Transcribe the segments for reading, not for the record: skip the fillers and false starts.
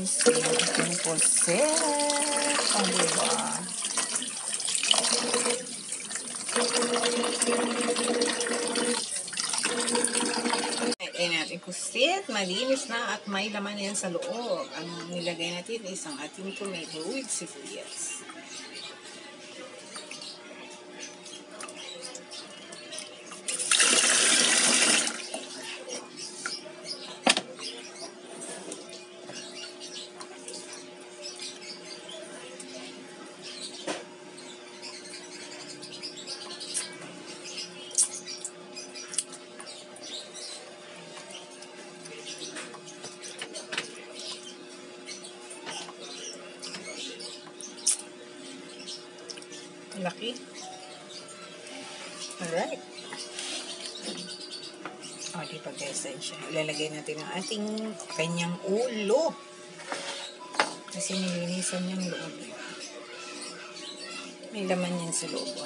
guys, yung ating puset. Ang diba? Ayan natin puset. Malinis na at may laman yan sa loob. Ang nilagay natin is ang ating tomato with sibuyas. Laki. Alright. O, di pa guys, siya. Ilalagay natin ang ating kanyang ulo. Kasi nilinisan niyang loob. May laman yan sa loob.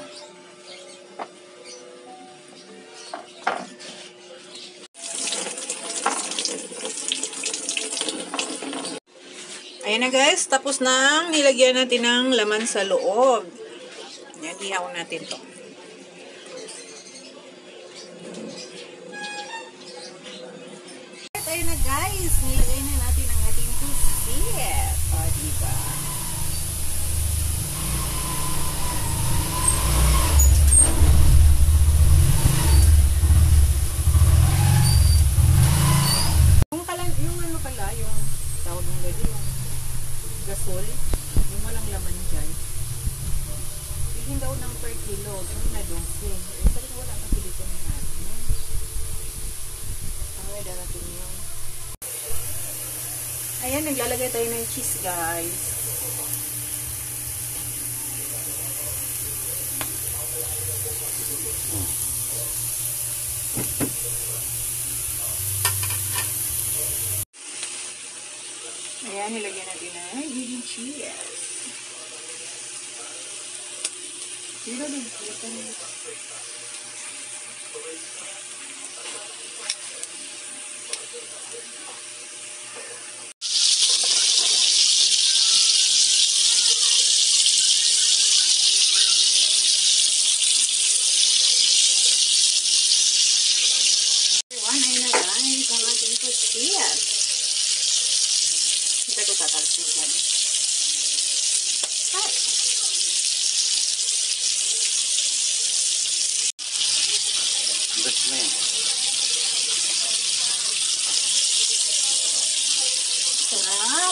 Ayan na guys, tapos nang nilagyan natin ng laman sa loob. Yan, ihaw natin to. Ayan na guys, nilagay na natin ang ating puset. O, diba? Yung ano pala, yung tawag ng gadi, yung gasol, yung walang laman dyan. Bilhin daw ng per kilo, yung na 12. Eh, sabi wala pa pilito na natin. Ay, darating yun. Ayan, naglalagay tayo ng cheese, guys. Ayan, nilagyan natin na green cheese. Dito din. Ayun na guys, ang ating puset. Kita ko tatalsikan. Start! Best na yan. Sarap!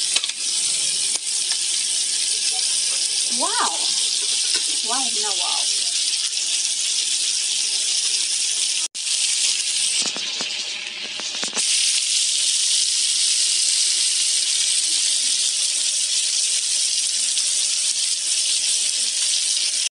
Wow! Wow na wow!